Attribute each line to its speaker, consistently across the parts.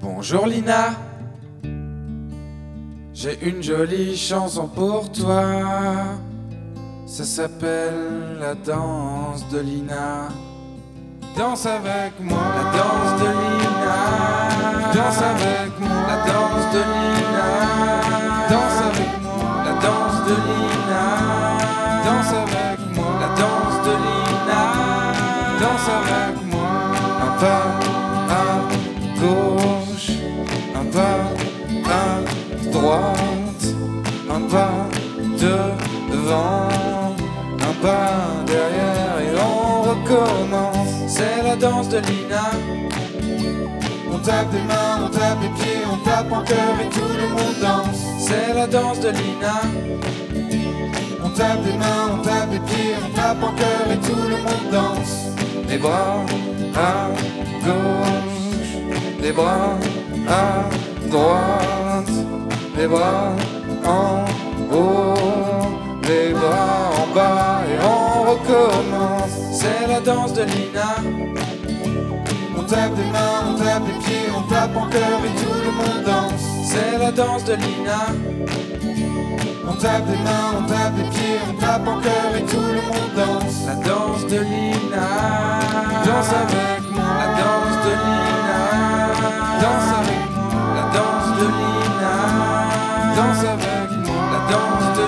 Speaker 1: Bonjour Lina, j'ai une jolie chanson pour toi. Ça s'appelle la danse de Lina. Danse avec moi, la danse de Lina. Danse avec moi, la danse de Lina. Danse avec moi, la danse de Lina. Danse avec moi, la danse de Lina. Danse avec moi, un pas à gauche, un pas à droite, un pas devant, un pas derrière et on recommence. C'est la danse de Lina. On tape des mains, on tape des pieds, on tape en cœur et tout le monde danse. C'est la danse de Lina. On tape des mains, on tape des pieds, on tape en cœur et tout le monde danse. Les bras à gauche, les bras à droite, les bras en haut, les bras en bas et on recommence. C'est la danse de Lina. On tape des mains, on tape des pieds, on tape en cœur et tout le monde danse. C'est la danse de Lina. On tape des mains, on tape des pieds, on tape en cœur et tout le monde danse. La danse de Lina. Danse avec moi, la danse de Lina. Danse avec moi, la danse de Lina. Danse avec moi, la danse de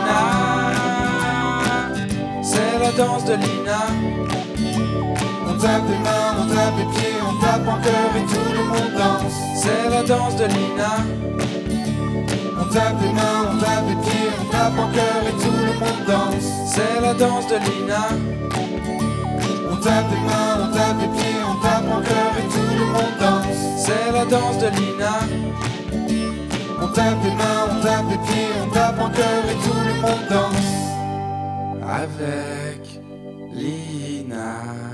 Speaker 1: Lina. C'est la danse de Lina. On tape des mains, on tape des pieds, on tape en cœur et tout le monde danse. C'est la danse de Lina. On tape des mains, on tape des pieds, on tape en cœur et tout le monde danse. C'est la danse de Lina. On tape des mains, on tape des pieds, on tape en cœur et tout le monde danse. C'est la danse de Lina. On tape des mains, on tape des pieds, on tape en cœur et tout le monde danse. Avec Lina.